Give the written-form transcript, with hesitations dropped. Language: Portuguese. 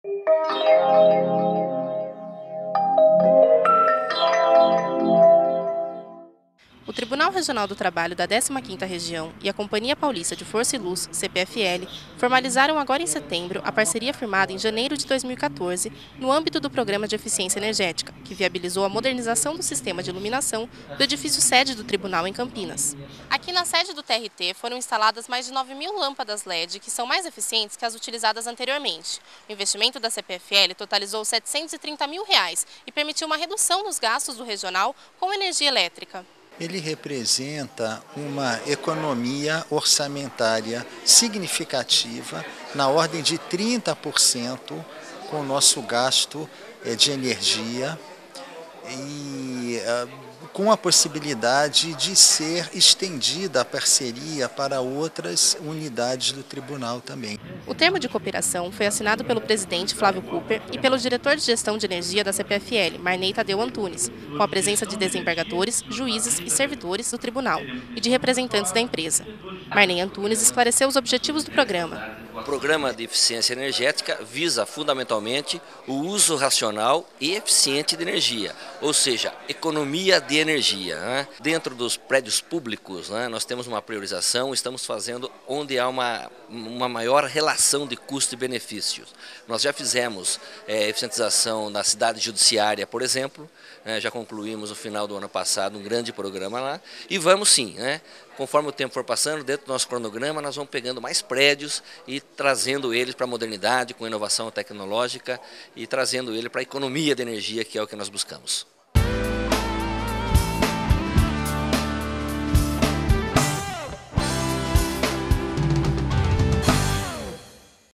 O Tribunal Regional do Trabalho da 15ª Região e a Companhia Paulista de Força e Luz, CPFL, formalizaram agora em setembro a parceria firmada em janeiro de 2014 no âmbito do Programa de Eficiência Energética, que viabilizou a modernização do sistema de iluminação do edifício sede do Tribunal em Campinas. Aqui na sede do TRT foram instaladas mais de 9.000 lâmpadas LED, que são mais eficientes que as utilizadas anteriormente. O investimento da CPFL totalizou R$ 730 mil e permitiu uma redução nos gastos do regional com energia elétrica. Ele representa uma economia orçamentária significativa, na ordem de 30% com o nosso gasto de energia e com a possibilidade de ser estendida a parceria para outras unidades do tribunal também. O termo de cooperação foi assinado pelo presidente Flávio Cooper e pelo diretor de gestão de energia da CPFL, Marney Tadeu Antunes, com a presença de desembargadores, juízes e servidores do tribunal e de representantes da empresa. Marney Antunes esclareceu os objetivos do programa. O Programa de Eficiência Energética visa fundamentalmente o uso racional e eficiente de energia, ou seja, economia de energia, né? Dentro dos prédios públicos, né, nós temos uma priorização, estamos fazendo onde há uma maior relação de custo e benefícios. Nós já fizemos eficientização na cidade judiciária, por exemplo, né, já concluímos no final do ano passado um grande programa lá e vamos sim, né? Conforme o tempo for passando, dentro do nosso cronograma, nós vamos pegando mais prédios e trazendo eles para a modernidade, com inovação tecnológica e trazendo ele para a economia de energia, que é o que nós buscamos.